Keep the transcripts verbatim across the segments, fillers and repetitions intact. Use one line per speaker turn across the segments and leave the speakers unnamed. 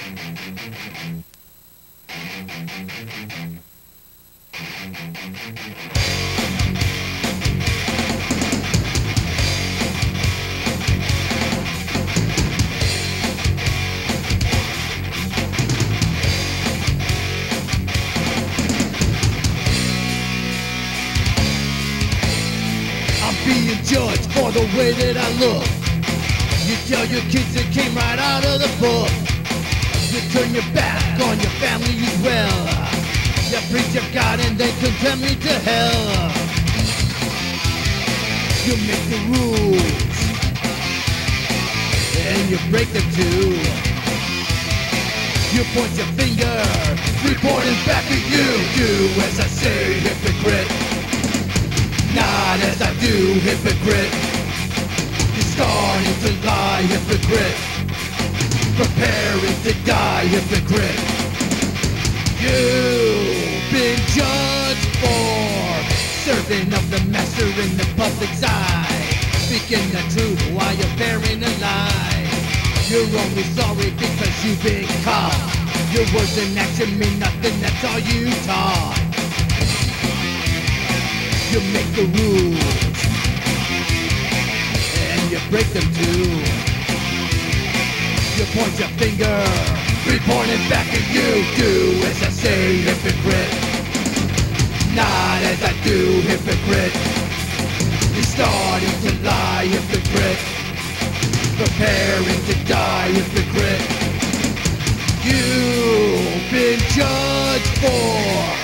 Being judged for the way that I look. You tell your kids it came right out of the book. You turn your back on your family as well. You preach of God and then condemn me to hell. You make the rules and you break them too. You point your finger, reporting back at you. Do as I say, hypocrite. Not as I do, hypocrite. You're starting to lie, hypocrite. Preparing to die, hypocrite. You've been judged for serving of the master in the public's eye, speaking the truth while you're bearing a lie. You're only sorry because you've been caught. Your words and action mean nothing, that's all you taught. You make the rules and you break them too. You point your finger, reporting back at you. Do as I say, hypocrite. Not as I do, hypocrite. You're starting to lie, hypocrite. Preparing to die, hypocrite. You've been judged for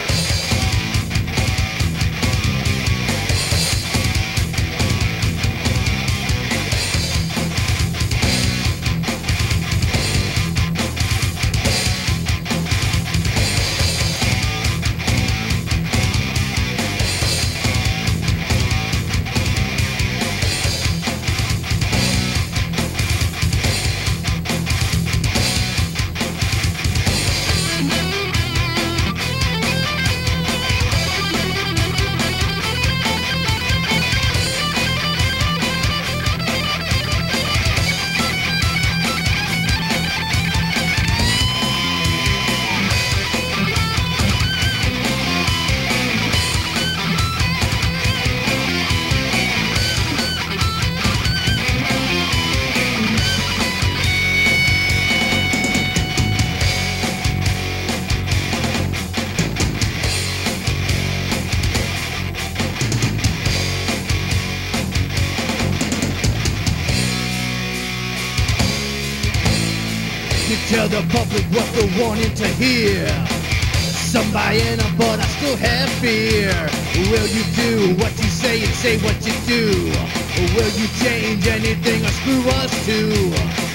you tell the public what they're wanting to hear. Some buying them, but I still have fear. Will you do what you say and say what you do? Or will you change anything or screw us too?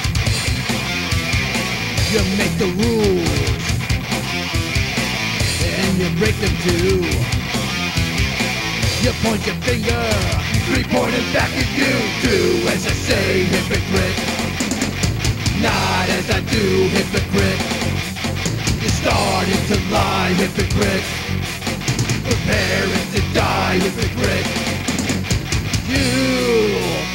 You make the rules and you break them too. You point your finger, reporting back at you. Do as I say, hypocrite. Not as I do, hypocrite. You're starting to lie, hypocrite. Preparing to die, hypocrite. You